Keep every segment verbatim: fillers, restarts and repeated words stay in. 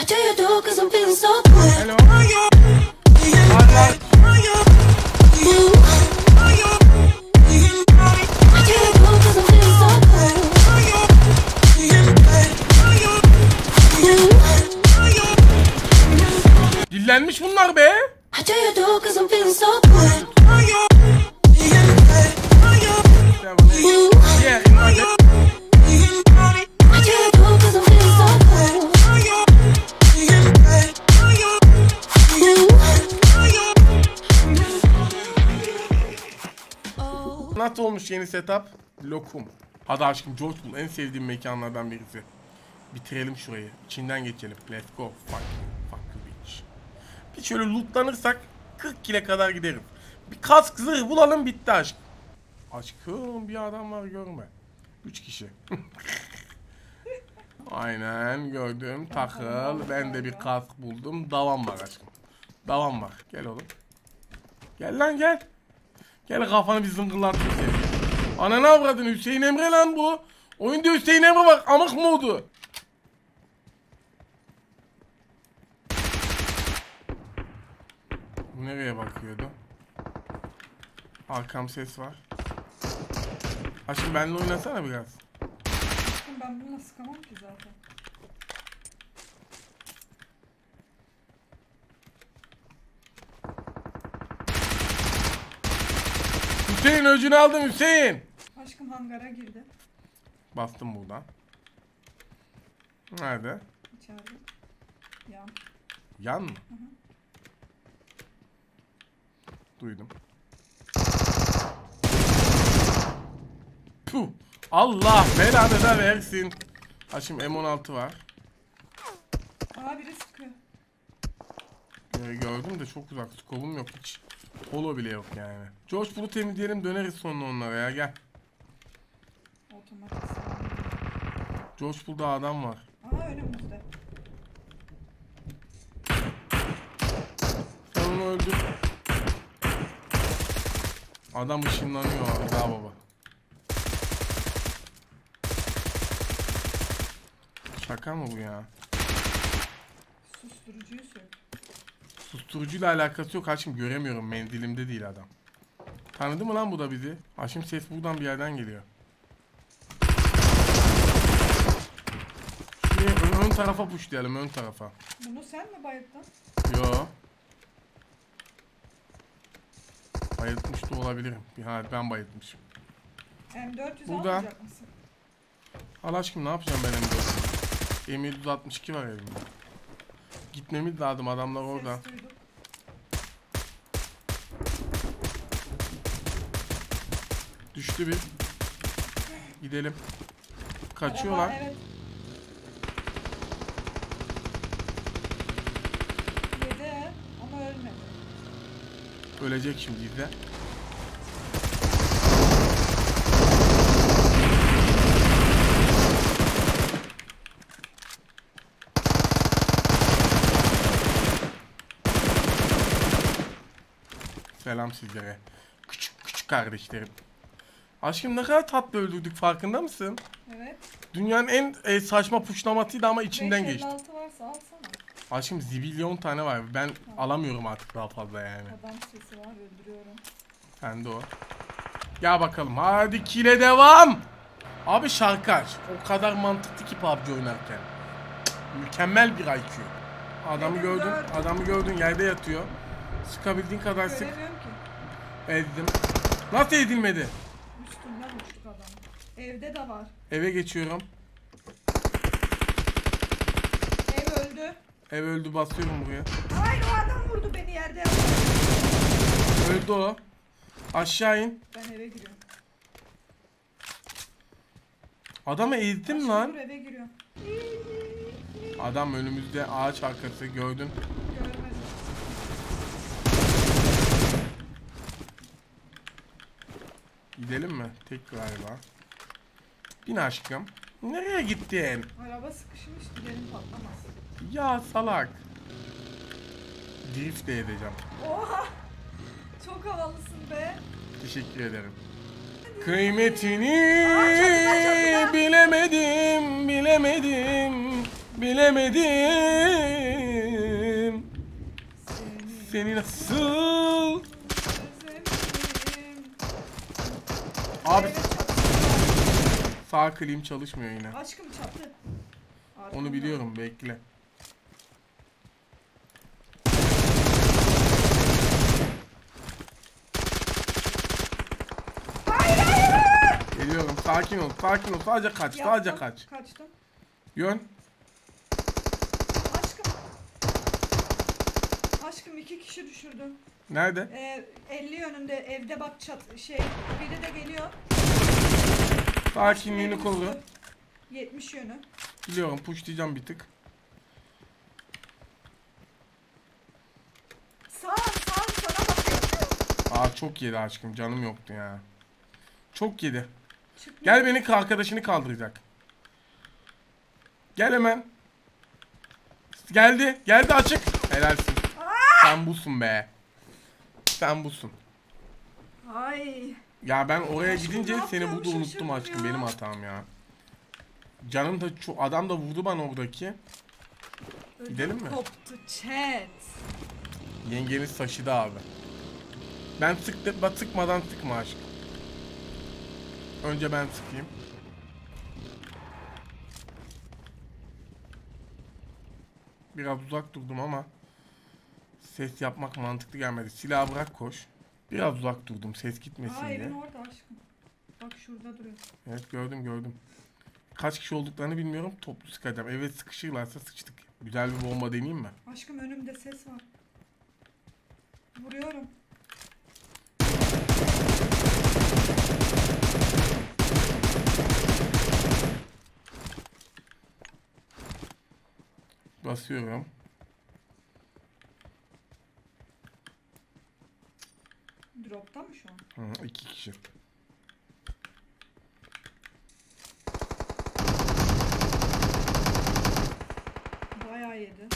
Hello. Dillenmiş bunlar be. Nasıl olmuş yeni setup? Lokum. Hadi aşkım, George Bull en sevdiğim mekanlardan birisi. Bitirelim şurayı. İçinden geçelim. Let's go. Fuck you. Fuck you bitch. Bir şöyle lootlanırsak kırk kile kadar gideriz. Bir kask zırh bulalım, bitti aşk. Aşkım bir adam var, görme. üç kişi. Aynen gördüm. Takıl. Ben de bir kask buldum. Davam var aşkım. Davam var. Gel oğlum. Gel lan gel. Gel kafanı bir zıngırlatayım seni. Ananı avradın, Hüseyin Emre lan bu. Oyunda Hüseyin Emre bak, amık modu. Bu nereye bakıyordu? Arkam ses var. Aşkım benimle oynasana biraz. Aşkım ben bununla sıkamam ki zaten. Hüseyin öcünü aldım Hüseyin. Aşkım hangara girdi. Bastım buradan. Nerede? İçeride. Yan. Yan mı? Hı hı. Duydum. Puh. Allah belanı da versin. Ha şimdi M on altı var. Aa biri sıkıyor. Ee, gördüm de çok uzak. Skolum yok hiç. Holo bile yok yani. George Bull'u temizleyelim, döneriz sonra onlara ya, gel. Otomatik silahı. George Bull'da adam var. Aha önümüzde. Sen onu öldür. Adam ışınlanıyor abi daha baba. Şaka mı bu ya? Susturucuyu sök. Susturucuyla alakası yok Haşim, göremiyorum, menzilimde değil adam. Tanıdı mı lan bu da bizi? Haşim ses buradan bir yerden geliyor. Şuraya ön, ön tarafa pushlayalım, ön tarafa. Bunu sen mi bayıldın? Yo. Bayıltmış da olabilirim. Ha, ben bayıltmışım. M dört yüz Burada. almayacak mısın? Al aşkım, ne yapacağım ben M dört? M yedi yüz altmış iki var elimde. Gitmemiz lazım, adamlar orada. Ses duydum. Düştü bir. Gidelim. Kaçıyorlar. Araba, evet. Yedi ama ölmedi. Ölecek şimdi izle. Selam sizlere. Küçük küçük kardeşlerim. Aşkım ne kadar tatlı öldürdük, farkında mısın? Evet. Dünyanın en e, saçma puşlamasıydı ama içinden beş elli geçti. altı varsa alsana. Aşkım zibilyon tane var. Ben tamam. alamıyorum artık daha fazla yani. Adam sesi var, öldürüyorum. Ben de o. Gel bakalım. Hadi kile devam. Abi şarkı aç. O kadar mantıklı ki P U B G oynarken. Mükemmel bir I Q. Adamı Benim gördün. gördüm. Adamı gördün, yerde yatıyor. Sıkabildiğin kadar sık. Göremiyorum ki. Ezdim. Nasıl edilmedi? Üstünden uçtuk adam. Evde de var. Eve geçiyorum. Ev öldü. Ev öldü, basıyorum buraya. Hayır, o adam vurdu beni yerde. Öldü o. Aşağı in. Ben eve giriyorum. Adamı ezdim Aşkım lan. dur, eve giriyorum. Adam önümüzde, ağaç arkası, gördün. Görmedim. Gidelim mi? Tek galiba. Bin aşkım. Nereye gittin? Araba sıkışmış, gidelim patlamaz. Ya salak. Drift de edeceğim. Oha! Çok havalısın be. Teşekkür ederim. Kıymetini Aa, çatıda, çatıda. bilemedim, bilemedim, bilemedim. seni nasıl? Özlemişim. Abi Evet, çatı. sağ klim çalışmıyor yine. Aşkım çatı. Arkamda. Onu biliyorum, bekle. Hayır hayır hayır. Geliyorum, sakin ol, sakin ol. Sadece kaç, sadece Yaptım, kaç. Kaçtım. Yön. Aşkım. Aşkım iki kişi düşürdüm. Nerede? Ee, elli yönünde evde bak çat şey biri de geliyor. Sakinliğini Aşkım, koru. elim üstü. yetmiş yönü. Biliyorum, pushlayacağım bir tık. Sağ sağ sana bakıyor. Aa çok yedi aşkım, canım yoktu ya. Çok yedi. Çıkmıyor. Gel beni arkadaşını kaldıracak. Gel hemen. Geldi, geldi açık. Helalsin. Sen busun be. Sen busun. Ay. Ya ben oraya Aşkım, gidince ne seni yapacağım, burada unuttum şaşırdım aşkım. ya. Benim hatam ya. Canım da çok, adam da vurdu bana oradaki. Gidelim mi? Koptu chat. Yengeniz taşıdı abi. Ben sıktım, ben sıkmadan sıkma aşkım. Önce ben sıkayım. Biraz uzak durdum ama ses yapmak mantıklı gelmedi. Silahı bırak koş. Biraz uzak durdum ses gitmesin Aa diye. evin orada aşkım. Bak şurada duruyor. Evet gördüm gördüm. Kaç kişi olduklarını bilmiyorum. Toplu sıkacağım. Evet sıkışırlarsa sıçtık. Güzel bir bomba deneyeyim mi? Aşkım önümde ses var. Vuruyorum. Basıyorum. Drop'ta mı şu an? Hı, iki kişi. Bayağı yedi.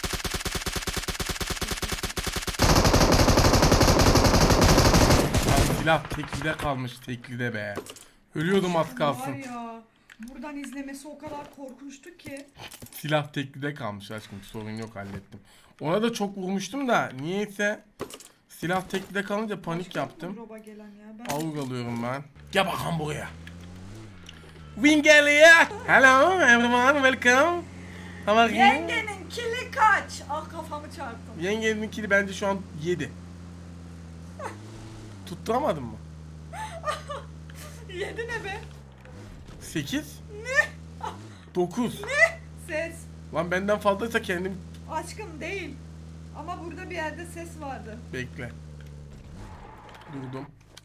Ya silah teklide kalmış teklide be. Ölüyordum az kalsın. Var ya. Buradan izlemesi o kadar korkunçtu ki. Silah teklide kalmış aşkım. Sorun yok hallettim. Ona da çok vurmuştum da niyeyse silah teklide kalınca panik Başka yok mu yaptım. drop'a gelen ya? Ben Avuk alıyorum ben. Gel bakalım buraya. Win geliyor. Hello everyone welcome. How are you? Yengenin kili kaç? Ah kafamı çarptım. Yengenin kili bence şu an yedi. Tutturamadın mı? Yedi ne be? sekiz. Ne? dokuz. Ses. Lan benden fazlaysa kendim Aşkım değil. Ama burada bir yerde ses vardı. bekle. Durdum.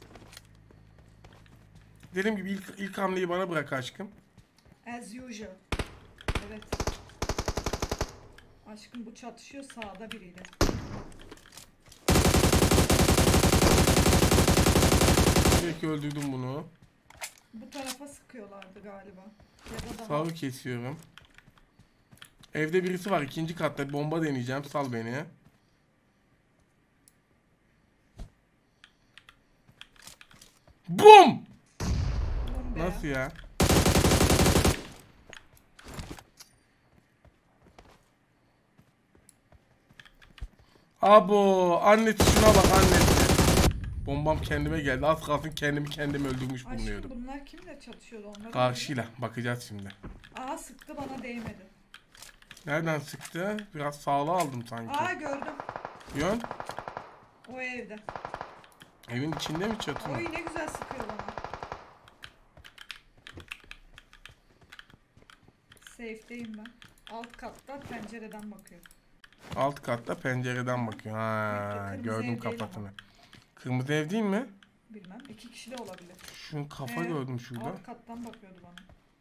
Dediğim gibi ilk, ilk hamleyi bana bırak aşkım. As usual. Evet. Aşkım bu çatışıyor sağda biriyle. Belki öldürdüm bunu. Bu tarafa sıkıyorlardı galiba. Ya da daha. Sağı kesiyorum. Evde birisi var ikinci katta bomba deneyeceğim. Sal beni. Bum! Bombe. Nasıl ya? Abo annesi şuna bak annesi. Bombam kendime geldi. Az kalsın kendimi kendim öldürmüş Aşkım bulunuyordum. bunlar kimle çatışıyordu onları? Karşıyla bakacağız şimdi. Aa sıktı bana değmedi. Nereden sıktı? Biraz sağlı aldım sanki. Aa gördüm. Yön. O evde. Evin içinde mi çatı? Oy ne güzel sıkıyor bana. Safe'deyim ben. Alt katta pencereden bakıyor. Alt katta pencereden bakıyor. Ha, Kırmızı gördüm ev değil kafasını. ama. Kırmızı ev değil mi? Bilmem. İki kişi de olabilir. Şunun kafa Ee, gördüm şurada. Alt kattan bakıyordu bana.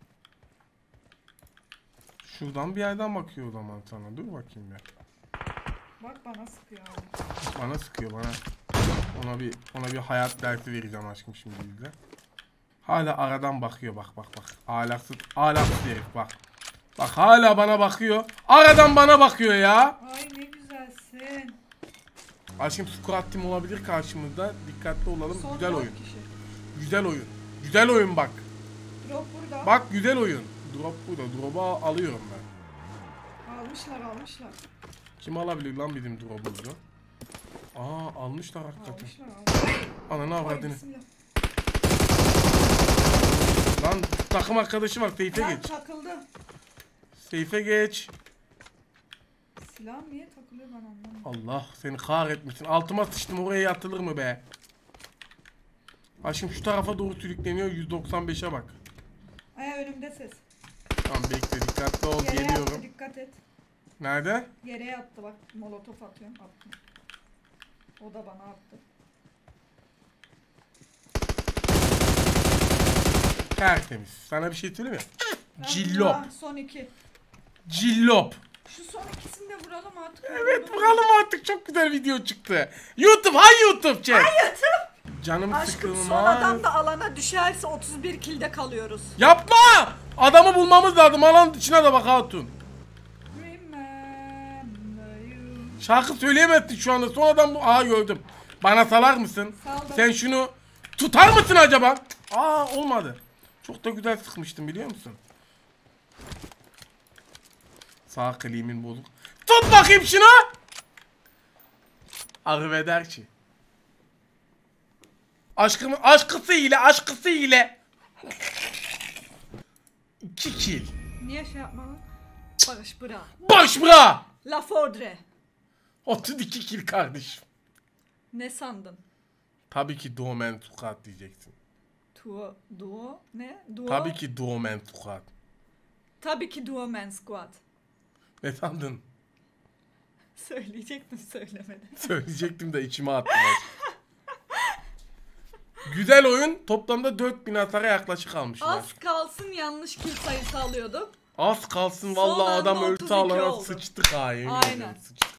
Şuradan bir yerden bakıyor o zaman sana. Dur bakayım bir. Bak bana sıkıyor abi. Bana sıkıyor bana. Ona bir ona bir hayat dersi vereceğim aşkım şimdi bizde. Hala aradan bakıyor bak bak bak. Ahlaksız ahlaksız herif bak. Bak hala bana bakıyor. Aradan bana bakıyor ya. Ay ne güzelsin. Aşkım squad team olabilir karşımızda. Dikkatli olalım. Son Güzel dört oyun. kişi. Güzel oyun. Güzel oyun bak. Drop burada. Bak güzel oyun. Drop burada. Drop'u alıyorum ben. Almışlar almışlar. Kim alabilir lan bizim drop'umuzu? Aa almışlar hakikaten. Almışlar almışlar. Ananı Oy, avradını. bismillah. Lan takım arkadaşı var. Seyfe Lan geç. takıldı. Seyfe geç. Silah niye takılıyor ben anlamadım. Allah seni kahretmesin. Altıma sıçtım, oraya yatılır mı be? Aşkım şu tarafa doğru sürükleniyor. yüz doksan beşe bak. Ay önümde ses. Tamam bekle, dikkatli ol, Yere geliyorum. yattı, dikkat et. Nerede? Yere yattı bak, molotof atıyorum, attım. O da bana attı. Tertemiz. Sana bir şey söyleyeyim mi? Ben- Cillop. Ah, son iki. Cillop. Şu son ikisini de vuralım artık. Evet vuralım artık, çok güzel video çıktı. YouTube, hay YouTube chat. Hay YouTube. Canım Aşkım sıkılmaz. son adam da alana düşerse otuz bir kilde kalıyoruz. Yapma! Adamı bulmamız lazım. Alan içine de bak hatun. Remember you. Şarkı söyleyemezsin şu anda. Son adam bu. Aa gördüm. Bana salar mısın? Saldım. Sen şunu tutar mısın acaba? Aa olmadı. Çok da güzel sıkmıştım biliyor musun? Sağ kliğimin bozuk. Tut bakayım şunu. Arrivederci ki. Aşkımı, aşkısı ile, aşkısı ile. İki kill. Niye şey yapmadın? Barış bırak. Baş bıra. La Fordre. otuz iki kill kardeşim. Ne sandın? Tabii ki Doğmen Tukat diyeceksin. Duo, duo, ne? Duo. Tabii ki Doğmen Tukat. Tabii ki Duo Man Squad. Ne sandın? Söyleyecektim söylemedim. Söyleyecektim de içime attım. Güzel oyun. Toplamda dört bin hasara yaklaşık almışlar. Az kalsın yanlış kill sayısı alıyorduk. Az kalsın Son vallahi anda adam otuz öldü iki alana oldu. sıçtık ha yemin Aynen. ediyorum, sıçtık.